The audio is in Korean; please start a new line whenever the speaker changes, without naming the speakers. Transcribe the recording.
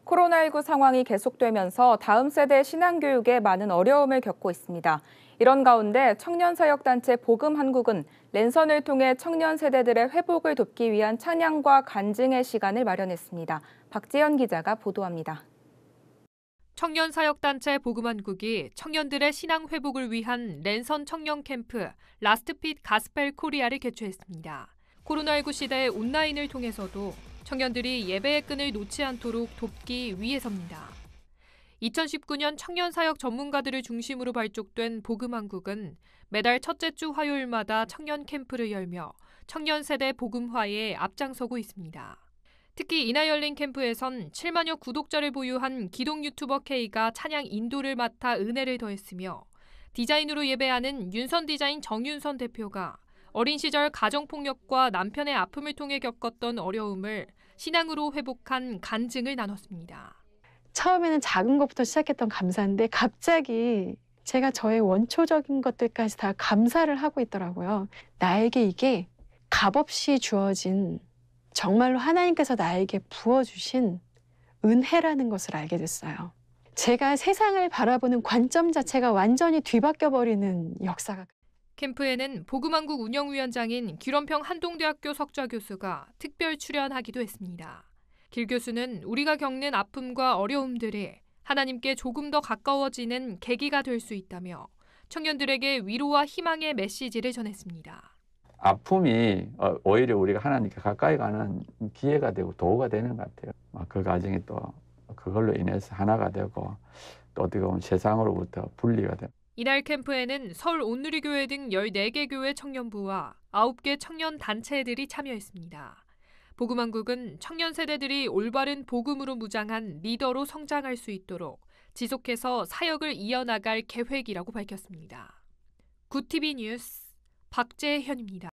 코로나19 상황이 계속되면서 다음 세대 신앙교육에 많은 어려움을 겪고 있습니다. 이런 가운데 청년사역단체 복음한국은 랜선을 통해 청년 세대들의 회복을 돕기 위한 찬양과 간증의 시간을 마련했습니다. 박지연 기자가 보도합니다.
청년사역단체 복음한국이 청년들의 신앙 회복을 위한 랜선 청년 캠프 라스트핏 가스펠 코리아를 개최했습니다. 코로나19 시대의 온라인을 통해서도 청년들이 예배의 끈을 놓지 않도록 돕기 위해서입니다. 2019년 청년사역 전문가들을 중심으로 발족된 복음한국은 매달 첫째 주 화요일마다 청년 캠프를 열며 청년 세대 복음화에 앞장서고 있습니다. 특히 이날 열린 캠프에선 7만여 구독자를 보유한 기독 유튜버 K가 찬양 인도를 맡아 은혜를 더했으며 디자인으로 예배하는 윤선 디자인 정윤선 대표가 어린 시절 가정폭력과 남편의 아픔을 통해 겪었던 어려움을 신앙으로 회복한 간증을 나눴습니다.
처음에는 작은 것부터 시작했던 감사인데 갑자기 제가 저의 원초적인 것들까지 다 감사를 하고 있더라고요. 나에게 이게 값없이 주어진 정말로 하나님께서 나에게 부어주신 은혜라는 것을 알게 됐어요. 제가 세상을 바라보는 관점 자체가 완전히 뒤바뀌어버리는 역사가.
캠프에는 복음한국 운영위원장인 기런평 한동대학교 석좌 교수가 특별 출연하기도 했습니다. 길 교수는 우리가 겪는 아픔과 어려움들이 하나님께 조금 더 가까워지는 계기가 될 수 있다며 청년들에게 위로와 희망의 메시지를 전했습니다.
아픔이 오히려 우리가 하나님께 가까이 가는 기회가 되고 도구가 되는 것 같아요. 그 과정이 또 그걸로 인해서 하나가 되고 또 어떻게 보면 세상으로부터 분리가 되고.
이날 캠프에는 서울 온누리교회 등 14개 교회 청년부와 9개 청년 단체들이 참여했습니다. 복음한국은 청년 세대들이 올바른 복음으로 무장한 리더로 성장할 수 있도록 지속해서 사역을 이어나갈 계획이라고 밝혔습니다. 굿TV 뉴스 박재현입니다.